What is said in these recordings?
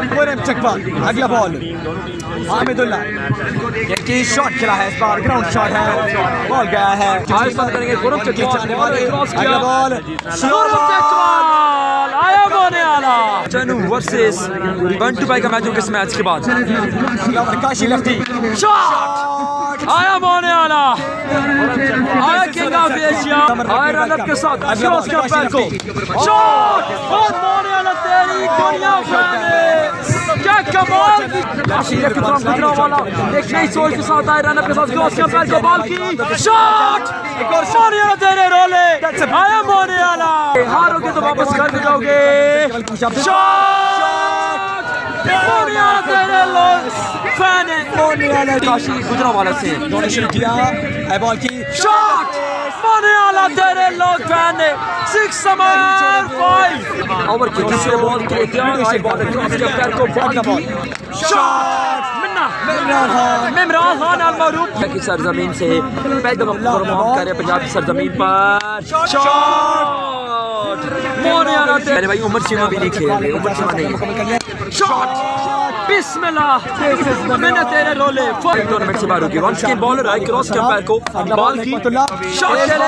चकबा अगला बॉल हामिदुल्लाह की शॉट खेला है, इस बार ग्राउंड शॉट है, बॉल गया है। करेंगे अगला बॉल आया बोने वाला चनू वर्सेस बंटू भाई का मैच होगा इस मैच के बाद। काशी लेफ्टी शॉट आया बोने वाला, आया किंग ऑफ एशिया, आया रनअप के साथ क्रॉस के पैर को शॉट बहुत बोने वाला, तेरी दुनिया क्या कमाल की काशी लेफ्टी तरफ गुजरा वाला, एक नई सोच के साथ आया रनअप के साथ क्रॉस के पैर को बॉल की शॉट, एक और मोने वाला तेरे रोले आया मोने वाला, हारोगे तो वापस घर जाओगे शॉट मोने वाला तेरे लोग फैन है, मोने वाला काशी गुजरा वाला से डोनेशन किया है, बॉल की शॉट मोने वाला तेरे लोग फैन है, 6-5 ओवर की दूसरे बॉल के तैयार है, बॉल क्रॉस के पैर को बॉल की शॉट इमरान खान अल-मारूफ की सरजमीन से पैदल परफॉर्म कर रहे पंजाब की सरजमीन पर शॉट मोने वाला तेरे भाई उमर चीमा भी नहीं खेल रहे, उमर चीमा नहीं शॉट बिस्मिल्लाह मैंने तेरे रोले टूर्नामेंट से बाहर होगी, वंस के बॉलर है क्रॉस के पैर को बॉल की शॉट चले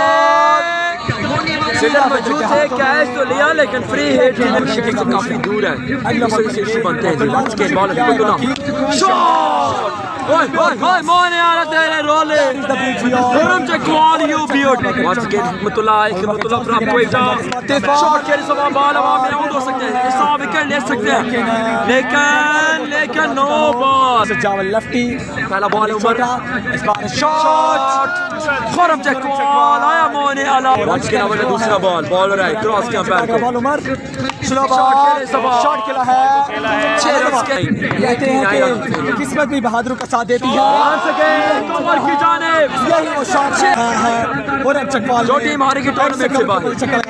मौजूद है, कैच तो लिया लेकिन फ्री हिट काफी दूर है, इशू बनते हैं वंस के बॉलर शॉट मोने वाला तेरे रोले गरम चकवाल यू ब्यूट वंस के हिकमतुल्लाह प्राप्त कोई शॉट के सवा बॉल हवा में आउट हो सकते हैं, इसका विकेट ले सकते हैं लेकिन नो बॉल जावल लेफ्टी पहला बॉल उमर इस बार शॉट गरम चकवाल आया मोने वाला, वंस के अवल दूसरा बॉल बॉलर है क्रॉस के पैर को ball Umar slow ball shot खेला है, 6 रन कहते हैं कि किस्मत भी बहादुर का साथ देती है, कमर की जानिब यही वो शॉट है और चकवाल जो टीम हारेगी टूर्नामेंट से बाहर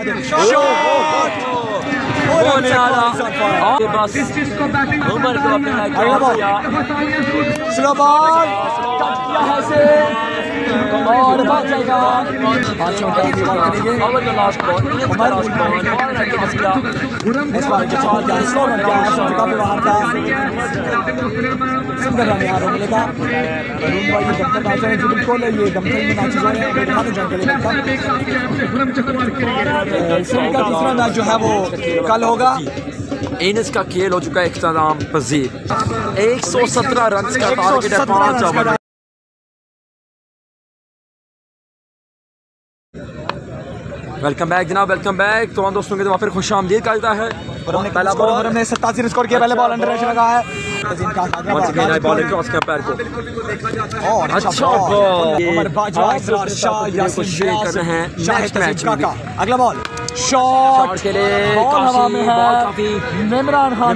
होने वाला बस उमर को अपने अगला बॉल स्लो बॉल कट किया है से और बात जाएगा ओवर का लास्ट बॉल उमर इस बार के शॉट का स्लो रन का काफी बाहर था, सुंदर रन यार मिलेगा रूम भाई दफ्तर मैच है जो बिल्कुल ये दफ्तर में मैच जो है दिखाने जाएंगे इसका तीसरा मैच जो है वो कल होगा, इनिंग्स का खेल हो चुका है इख्तिताम पजीर, 117 रन का टारगेट है 5 ओवर। वेलकम बैक जनाब, वेलकम बैक तमाम दोस्तों के तो फिर खुश आमदीद कहता है। पहला बॉल हमने 87 स्कोर किया, पहले बॉल अंडर एज लगा है बॉल क्रॉस के पैर को और अच्छा बॉल उमर बाजवा इसरार शाह यासीन कर रहे हैं नेक्स्ट मैच में। अगला बॉल शॉट के लिए काफी इमरान खान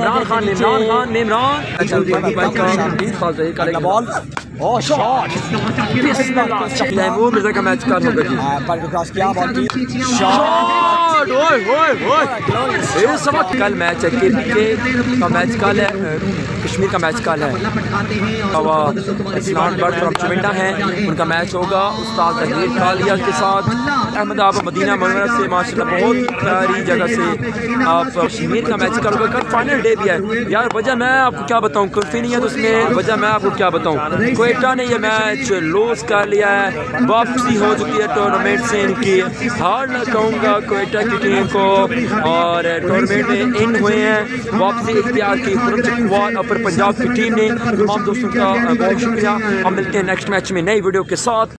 अगला बॉल ओ शॉट तैमूर मिर्जा का मैच कर होगा पर क्रॉस किया बॉल की शॉट ओए कल मैच है क्रिकेट का मैच कल है, कश्मीर का मैच कल है, इस्लाम बर्ड फ्रॉम चुमिंडा है उनका मैच होगा उस्ताद जहीर कालिया के साथ अहमदाबाद मदीना मनवरा से माशाल्लाह बहुत प्यारी जगह से आप कश्मीर का मैच कल होगा, कल फाइनल डे भी है यार, वजह मैं आपको क्या बताऊँ कुल्फी नहीं है तो उसमें वजह मैं आपको क्या बताऊँ, कोयटा ने ये मैच लूज कर लिया है, वापसी हो चुकी है टूर्नामेंट से इनकी, हार ना कहूँगा कोयटा की टीम को और टूर्नामेंट में इन हुए हैं, वापसी इख्तियार की चकवाल और पंजाब की टीम ने। तमाम दोस्तों का बहुत शुक्रिया, हम मिलते हैं नेक्स्ट मैच में नई वीडियो के साथ।